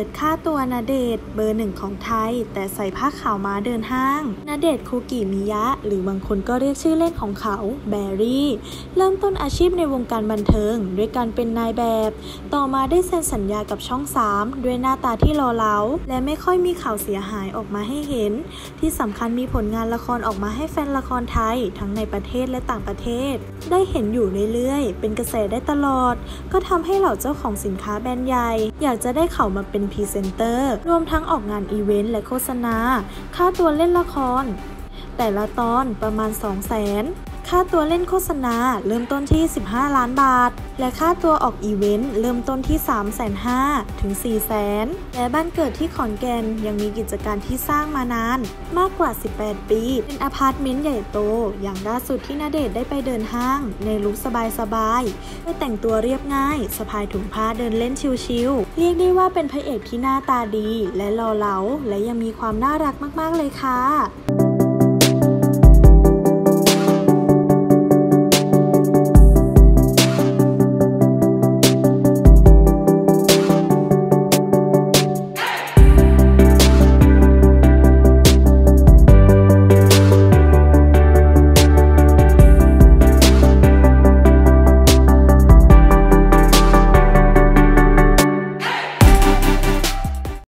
ปิดค่าตัวณเดชน์เบอร์หนึ่งของไทยแต่ใส่ผ้าขาวม้าเดินห้างณเดชน์คุกิมิยะหรือบางคนก็เรียกชื่อเล่นของเขาแบรี่เริ่มต้นอาชีพในวงการบันเทิงด้วยการเป็นนายแบบต่อมาได้เซ็นสัญญากับช่อง3ด้วยหน้าตาที่หล่อเหลาและไม่ค่อยมีข่าวเสียหายออกมาให้เห็นที่สำคัญมีผลงานละครออกมาให้แฟนละครไทยทั้งในประเทศและต่างประเทศได้เห็นอยู่เรื่อยๆเป็นกระแสได้ตลอดก็ทำให้เหล่าเจ้าของสินค้าแบรนด์ใหญ่อยากจะได้เขามาเป็นพรีเซนเตอร์รวมทั้งออกงานอีเวนต์และโฆษณาค่าตัวเล่นละครแต่ละตอนประมาณ 200,000 ค่าตัวเล่นโฆษณาเริ่มต้นที่15 ล้านบาทและค่าตัวออกอีเวนต์เริ่มต้นที่ 350,000 ถึง 400,000 และบ้านเกิดที่ขอนแก่นยังมีกิจการที่สร้างมานานมากกว่า18 ปีเป็นอพาร์ตเมนต์ใหญ่โตอย่างล่าสุดที่ณเดชน์ได้ไปเดินห้างในลุคสบายๆได้แต่งตัวเรียบง่ายสะพายถุงผ้าเดินเล่นชิลๆเรียกได้ว่าเป็นพระเอกที่หน้าตาดีและหล่อเหลาและยังมีความน่ารักมากๆเลยค่ะ